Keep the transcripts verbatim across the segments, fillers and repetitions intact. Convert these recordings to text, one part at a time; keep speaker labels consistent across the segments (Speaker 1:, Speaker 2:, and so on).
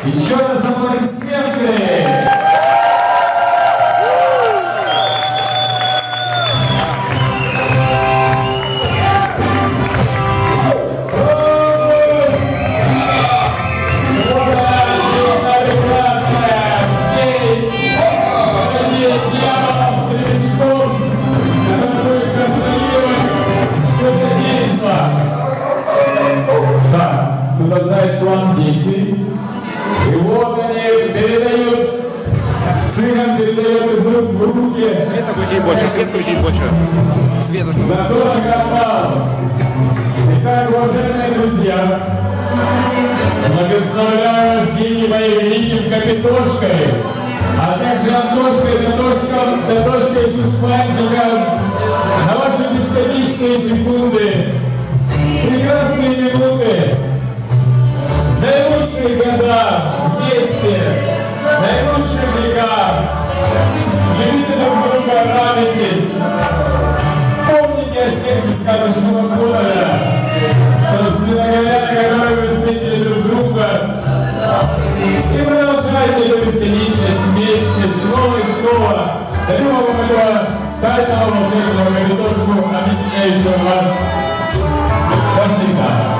Speaker 1: Еще раз аплодисменты! Кто знает план действий. И вот они передают, сыном передают из рук в руки.
Speaker 2: Света включить больше, свет включить больше. Света.
Speaker 1: Затор канал. Итак, уважаемые друзья, благословляю вас, дети мои, великим Капитошкой, а также Антошкой, Татошком, Татошкой, Шушпанчиком, на ваши бесконечные секунды, прекрасные минуты, наилучшие года вместе, наилучших веках. Любите друг друга, радуйтесь. Помните о сердце сказочного города, собственно говоря, на которой вы встретили друг друга. И продолжайте эту бесконечность вместе, снова и снова, до любого этого тайного волшебного Капитошку, объединяющего вас навсегда.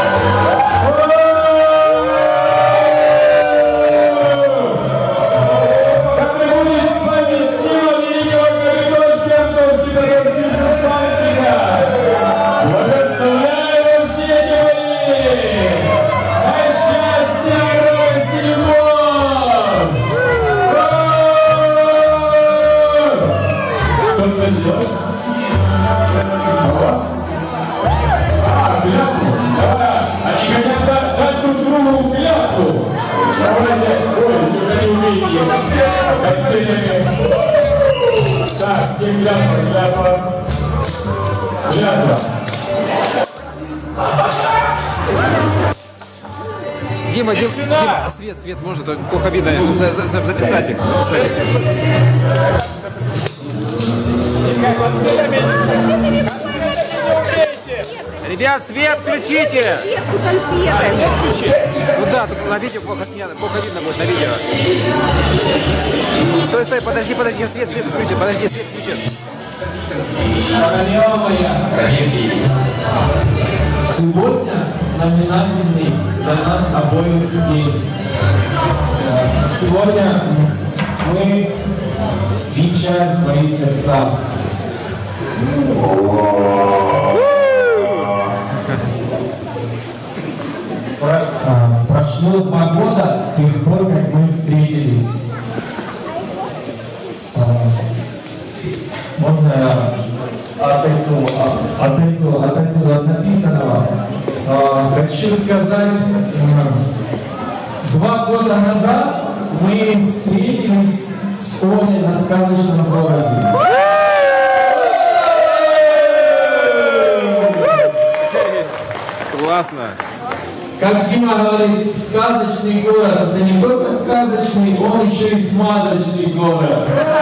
Speaker 1: Они хотят дать друг другу клятву. Ой, только не умеете. Так, где клятва, клятва? Клятва.
Speaker 2: Дима, Дима, Дима, свет, свет, можно, то плохо видно, записать их. Ребят, свет включите! Ну да, только на видео плохо, плохо видно будет на видео. Стой, стой, подожди, подожди, свет, свет включи, подожди, свет включи.
Speaker 1: Королева моя, сегодня знаменательный для нас обоих день. Сегодня мы венчаем свои сердца. Про, а, прошло два года с тех пор, как мы встретились. А, можно я отойду, отойду, отойду от написанного? А, хочу сказать, два года назад мы встретились с Олей на сказочном городе.
Speaker 2: Классно.
Speaker 1: Как Дима говорит, сказочный город, это не только сказочный, он еще и смазочный город.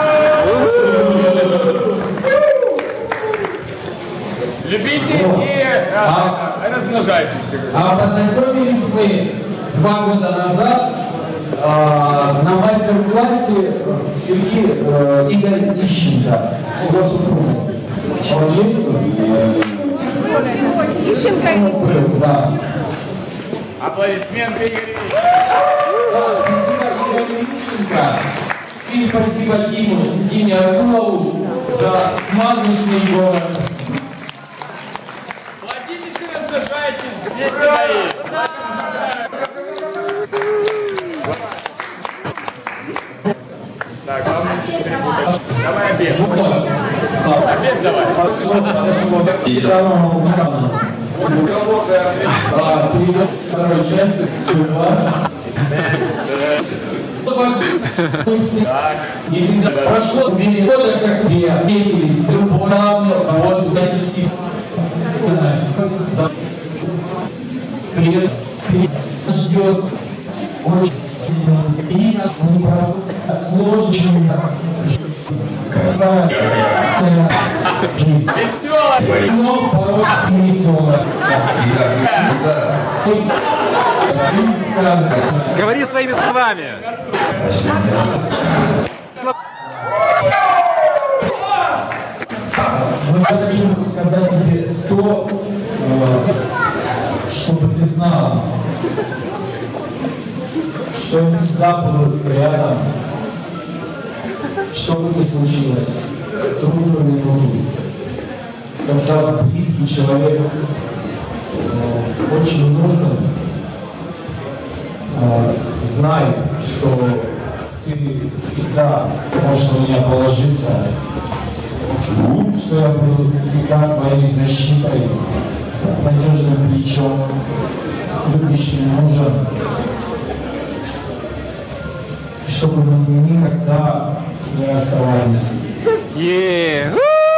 Speaker 2: Любите и
Speaker 1: а,
Speaker 2: размножайтесь.
Speaker 1: А познакомились мы два года назад а, на мастер-классе Сергей э, Игорь Ищенко с его супругой. Он есть? Ищенко? Да.
Speaker 2: Аплодисменты, Игорь.
Speaker 1: Спасибо Игорю Ищенко. И спасибо Диму, Диме Акулову за смазочный город.
Speaker 2: Плодитесь и размножайтесь, дети мои. Так, главное чуть перепутать. Давай обед. Обед давай.
Speaker 1: И самого главного. Перейдем к второй части. Прошло две года, как где отметились любовно, вот, почти. Привет, ждет очень и сложная красавица жизнь.
Speaker 2: Веселая!
Speaker 1: Но порой не веселая.
Speaker 2: Говори своими словами.
Speaker 1: Но я хочу сказать тебе то, чтобы ты знал, что я всегда буду рядом, что бы ни случилось, трудно или трудно. Когда близкий человек очень нужен, знай, что ты всегда можешь на меня положиться, что я буду всегда твоей защитой, надежным плечом, любящим мужем, чтобы мы никогда не оставались.
Speaker 2: Yeah.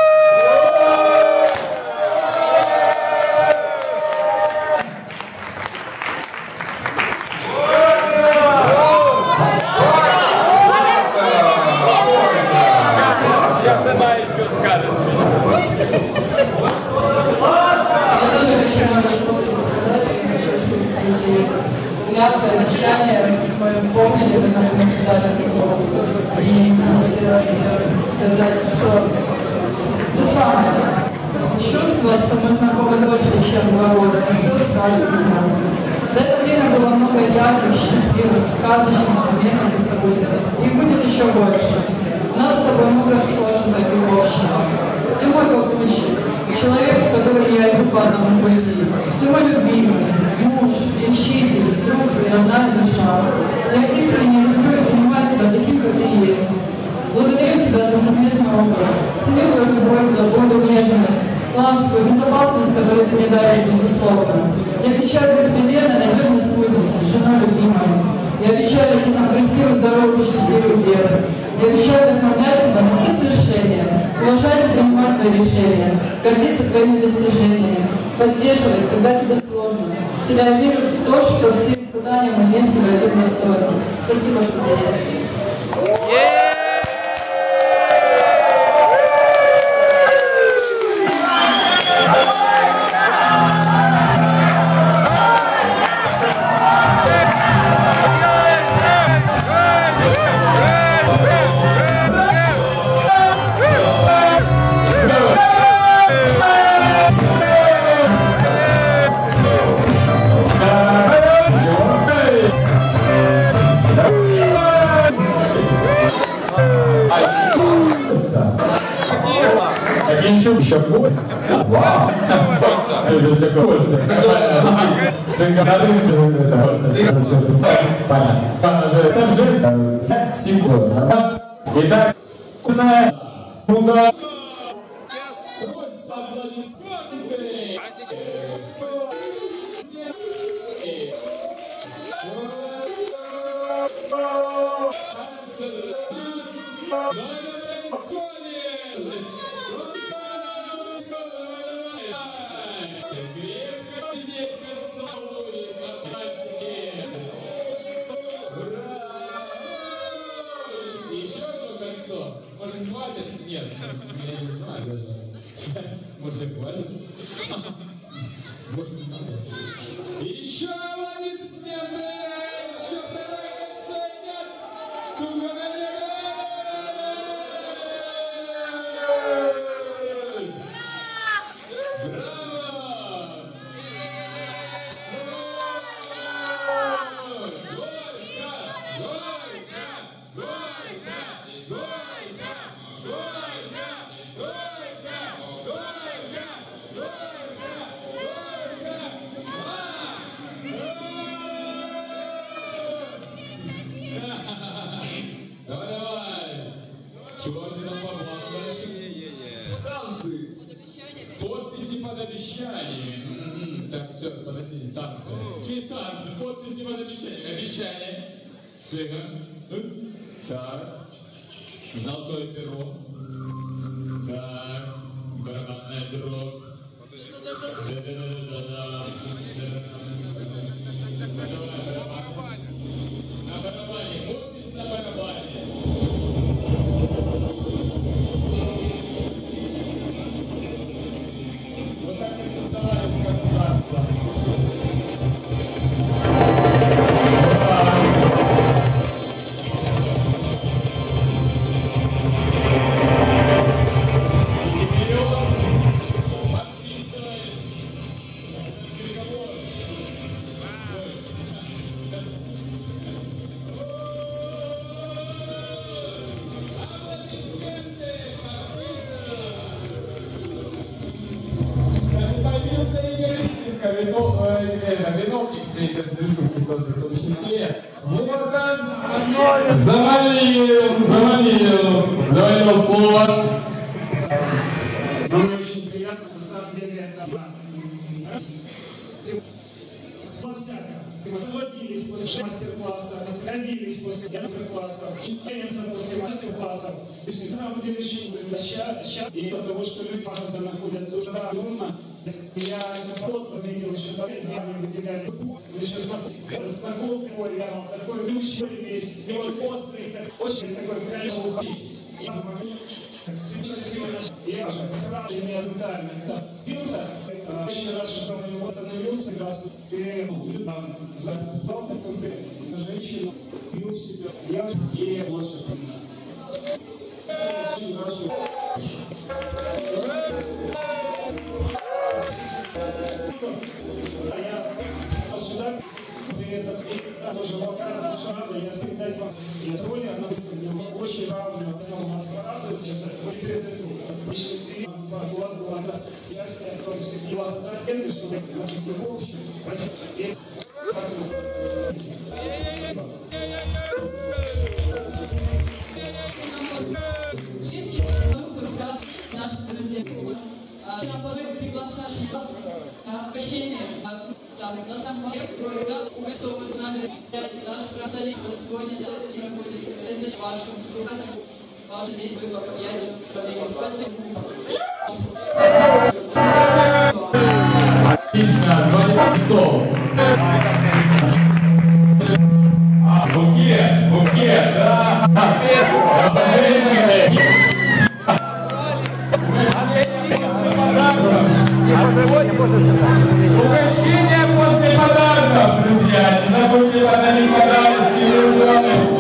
Speaker 1: Сейчас она еще скажет.
Speaker 3: Клятва, обещание мы помнили, как мы никогда не готовы. И хотела сказать, что душа моя чувствовала, что мы знакомы дольше, чем два года, но still скажет меня. За это время было много ярких, счастливых, сказочных времен и событий. И будет еще больше. У нас с тобой много схожего и общего. Ты мой попутчик, человек, с которым я иду по одному пути. Ты мой любимый, муж, учитель, друг и родная душа. Я искренне люблю и понимаю тебя таким, как ты есть. Благодарю тебя за совместный опыт. Ценю твою любовь, заботу, нежность, ласку и безопасность, которую ты мне даешь, безусловно. Я обещаю быть тебе верной, надежной спутницей, женой любимой. Я обещаю дать нам красивую, здоровую, счастливую дело. Я обещаю вдохновлять тебя на все свершения, уважать и принимать твои решения, гордиться твоими достижениями, поддерживать, когда тебе сложно. Всегда верю в то, что все испытания мы вместе пройдем на сторону. Спасибо, что ты есть.
Speaker 1: Еще боль? Вау! Понятно. Итак, куда?
Speaker 4: Может, хватит? Нет, я не знаю даже. Может, и хватит? Может, не надо. Еще аплодисменты! Еще второе кольцо идет! Кубок Олега! Браво! Чего же нам поблажки? Танцы! Подписи под обещанием. Так, все, подождите, танцы. Какие танцы? Подписи под обещанием. Обещание. Слега. Так. Золотое перо. Так. Барабанная дробь. Да-да-да-да-да. На барабане. Подпись на барабане. Вот так и создавались государства.
Speaker 1: виновник всей этой дискуссии просто в том числе. Вот он завалил, завалил, завалил слово.
Speaker 4: Мне очень приятно, на самом деле, это... Мы сводились после мастер-класса, родились после мастер-класса, женятся после мастер-класса. На самом деле, сейчас, и потому что люди находят то, что нужно. Я это просто видел, что я не выделяли. Вы сейчас смотрите, знакомый вариант, такой лучший весь, и он острый, очень такой колючий. Я же сразу не ментально бился, очень рад, что он его остановился, раз забрал такой на женщину, бил себя, я и лошадь. Очень рад, что... А я сюда, при этом, тоже вам разрешаю, я передать вам, я роли, она очень равная, у нас порадуется, вы перед этим, у вас была ясная, кто все дела отдельно, что вы забыть любовь, спасибо.
Speaker 3: Близкий руку сказал нашим друзьям. Я порой приглашаю на общение. На самом деле, что вы знали, наш правдоличество сегодня не будет ценить вашим трудом. Ваш день был объятен. Спасибо.
Speaker 1: Отлично, звонит стол. А, букет, букет, да. Женщины. Угощение после подарков, друзья. Не забудьте подарить подарочки другому.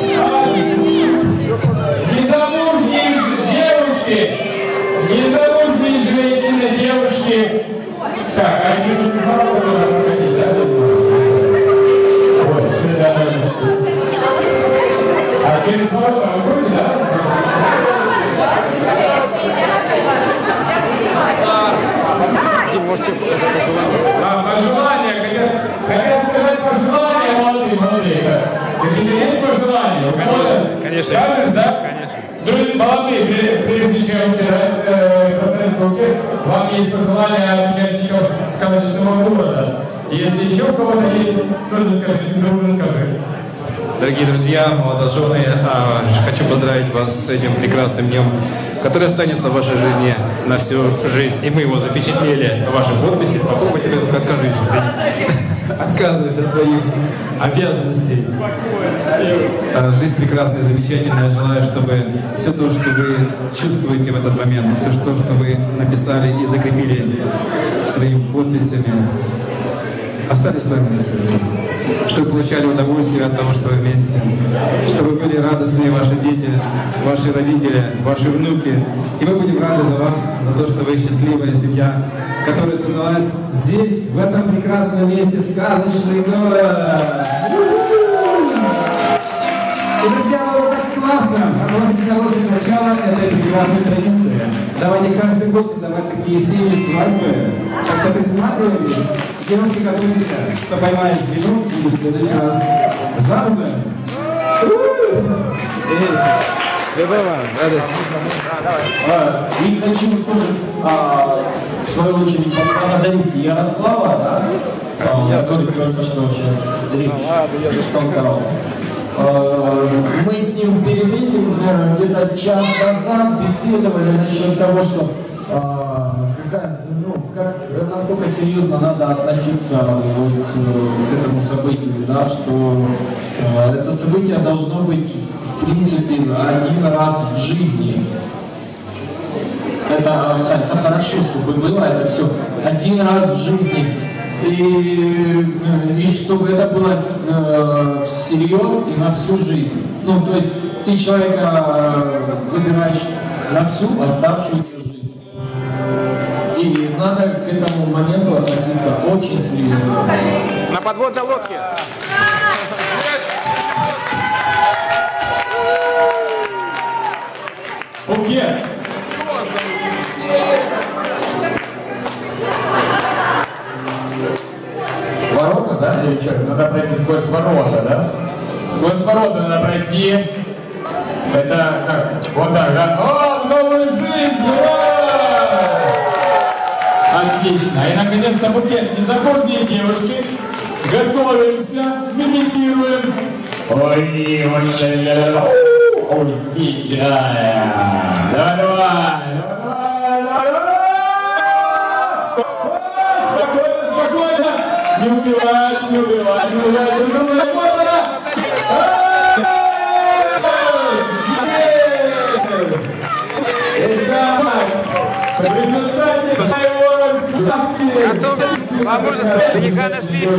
Speaker 1: Незамужние девушки, незамужние женщины, девушки. Так, а еще же звонок проходить, да? Вот, сюда. А через звонок проходите, да? А, пожелания, хотят, хотят сказать пожелания, молодые, молодые. Какие-то есть пожелания? Конечно, конечно. Скажешь, да? Конечно. Друзья, молодые, прежде чем э, поставить букет, вам есть пожелания от участников сказочного города. Если еще у кого-то есть, что-то скажите, дружно скажи.
Speaker 5: Дорогие друзья, молодожены, хочу поздравить вас с этим прекрасным днем, который останется в вашей жизни на всю жизнь. И мы его запечатлели в вашей подписи. Попробуйте только откажитесь. Отказываюсь от своих обязанностей. Жизнь прекрасная, замечательная. Желаю, чтобы все то, что вы чувствуете в этот момент, все то, что вы написали и закрепили своими подписями, остались с вами на всю жизнь. Чтобы получали удовольствие от того, что вы вместе. Чтобы были радостные ваши дети, ваши родители, ваши внуки. И мы будем рады за вас, за то, что вы счастливая семья, которая создалась здесь, в этом прекрасном месте, сказочный город. И, друзья, было так классно, продолжите хорошее начало этой прекрасной традиции. Давайте каждый год создавать такие семьи, свадьбы. Так что присматривайтесь, девушки готовятся, кто поймает вину, и в следующий раз заново.
Speaker 6: И хочу тоже, а, в свою очередь, поблагодарить Ярослава, да? А, я тоже только что сейчас речь толкал. Мы с ним перед этим где-то час назад беседовали насчет того, что а, какая, ну, как, насколько серьезно надо относиться вот, к этому событию, да, что а, это событие должно быть, в принципе, один раз в жизни. Это, это хорошо, чтобы было это все один раз в жизни. И, и чтобы это было э, всерьез и на всю жизнь. Ну, то есть ты человека выбираешь на всю оставшуюся жизнь. И надо к этому моменту относиться очень серьезно.
Speaker 2: На подводной лодке.
Speaker 1: Букет. да? Или что? Надо пройти сквозь ворота, да? Сквозь ворота надо пройти. Это как? Вот так, да? О, в новую жизнь! Ура! Отлично. И наконец-то букет. Незамужние девушки. Готовимся, медитируем. Ой, ой, ой, ой, диджая. Давай, давай, давай, давай. Спокойно, спокойно. Не убивай, не убивай, не убивай, не убивай. Вот она. Итак, в результате своего расписания.
Speaker 2: А можно старика нашли?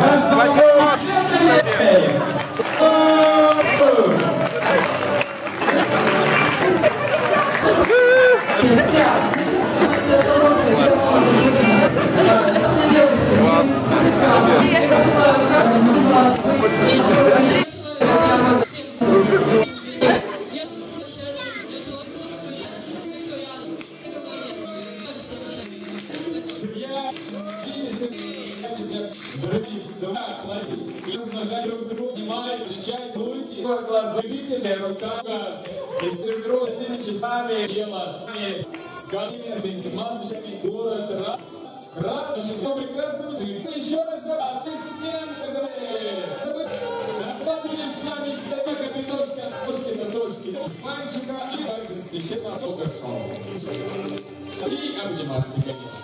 Speaker 1: Если вдруг этими часами дело с каждыми смазочными город рад, рад, что прекрасную жизнь. Еще раз, а ты смело, накладывали с нами себе капитошки, ножки на ножки, мальчика и также священного Бога шоу. И обнимашки, конечно.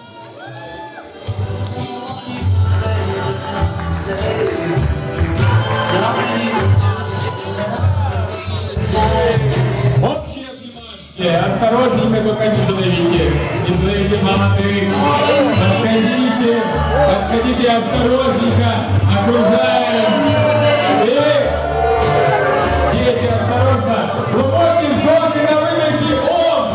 Speaker 1: Общие обнимашки. Осторожненько, только не задавите. Не задавите молодых. Подходите. Подходите осторожненько. Окружаем. Эй! Дети, осторожно. Глубокий вдох и на выдохе. Оф!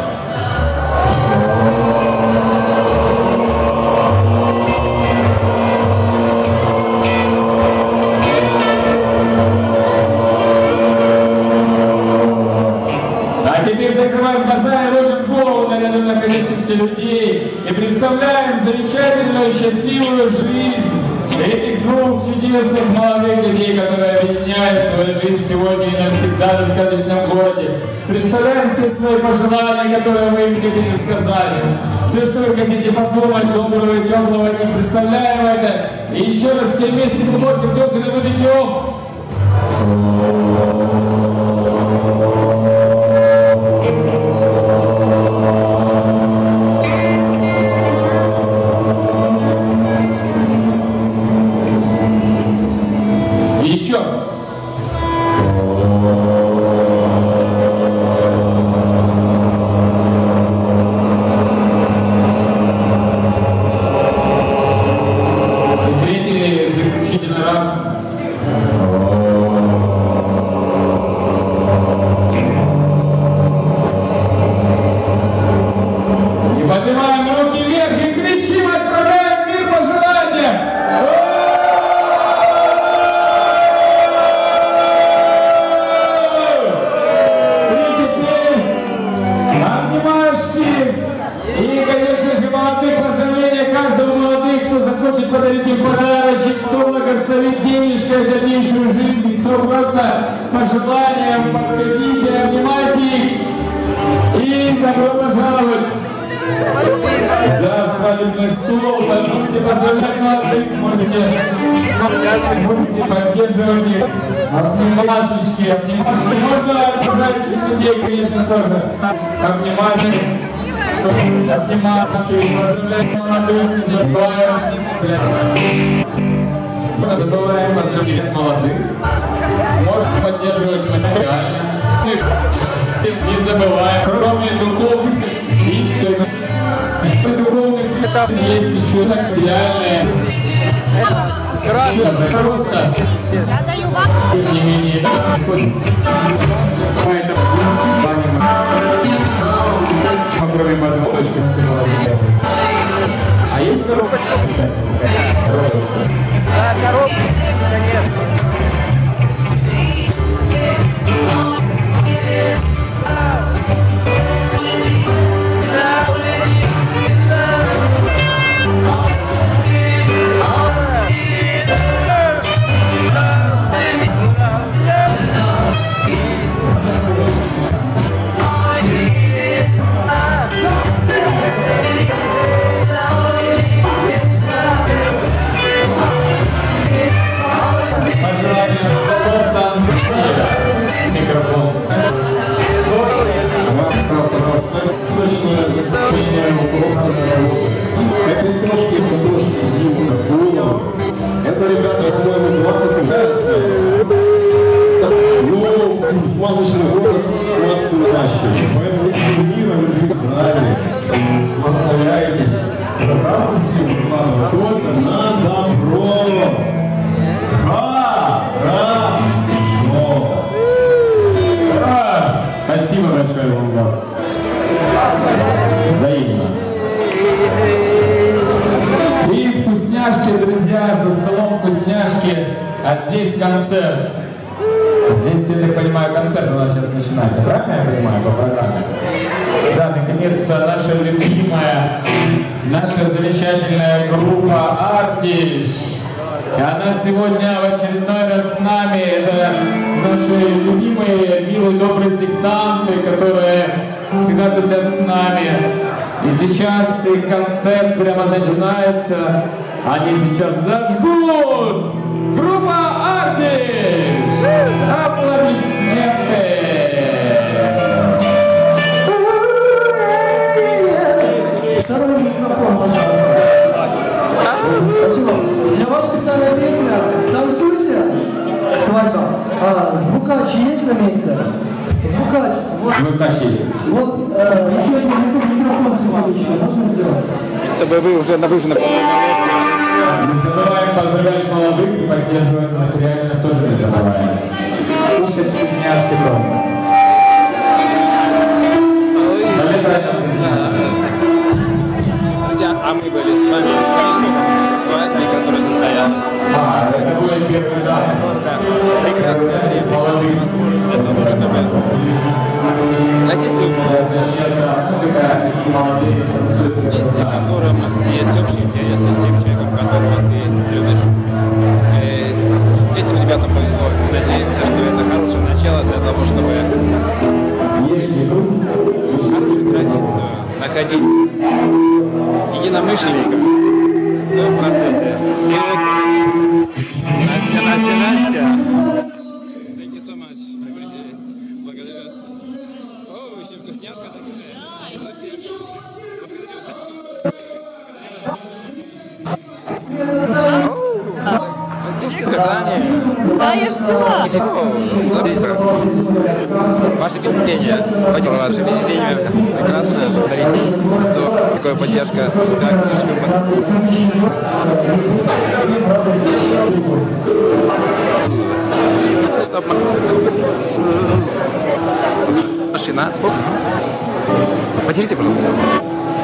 Speaker 1: Закрываем глаза и ложим голову на рядом находящихся людей и представляем замечательную счастливую жизнь этих двух чудесных молодых людей, которые объединяют свою жизнь сегодня и навсегда в сказочном городе. Представляем все свои пожелания, которые вы им не сказали. Все, что вы хотите подумать, доброго и теплого, представляем это. И еще раз все вместе глубокий вдох и на выдохе. Подарить им подарочек, кто благословит денежкой дальнейшую жизнь, кто просто по желаниям подходите, обнимайте их и добро пожаловать за свадебный стол. Можете поздравлять молодых, можете, можете поддерживать их. Обнимашечки, обнимашечки. Можно пожать людей, конечно, тоже. Обнимашек. Обнимашки, поздравляем молодых, не забываем. Мы забываем поздравлять молодых. Можете поддерживать материально. Не забываем, кроме духовных истин, духовных есть еще материальные. Просто не менее. Поэтому кроме мазочки. А есть коробочка, кстати? Коробочка.
Speaker 2: Да, коробочка, конечно.
Speaker 1: площадке, а здесь концерт. Здесь, я так понимаю, концерт у нас сейчас начинается. Правильно я понимаю по программе? Да, наконец-то наша любимая, наша замечательная группа «Артиш». И она сегодня в очередной раз с нами. Это наши любимые, милые, добрые сектанты, которые всегда тусят с нами. И сейчас их концерт прямо начинается. Они сейчас зажгут! Группа «Артиш». Аплодисменты.
Speaker 7: Второй микрофон, пожалуйста. Спасибо. Для вас специальная песня. Танцуйте. Свадьба. А, звукач есть на месте? Звукач. Вот.
Speaker 1: Звукач есть.
Speaker 7: Вот э, еще один микрофон следующий. Можно сделать?
Speaker 2: Чтобы вы уже на выжженном...
Speaker 1: Не забываем поздравлять молодых и поддерживать материально тоже не забываем. Слушать вкусняшки просто.
Speaker 5: Друзья, а мы были с вами на свадьбе, которая состоялась.
Speaker 1: А, это были первые жанры.
Speaker 5: Да, прекрасное время, прекрасная возможность для того, чтобы найти свою месте, в котором есть общий интерес с тем человеком, которого ты любишь. И этим ребятам повезло. Надеемся, что это хорошее начало для того, чтобы хорошую традицию находить единомышленников в том процессе. И вот Настя, Настя, Настя. Thank you so much. I appreciate it. Благодарю вас. О, очень вкусняшка такая.
Speaker 8: Да, я же взяла.
Speaker 5: Ваше впечатление, Вадим, ваше впечатление прекрасно, благодарите, что такая поддержка. Стоп, машина. Потерите, пожалуйста.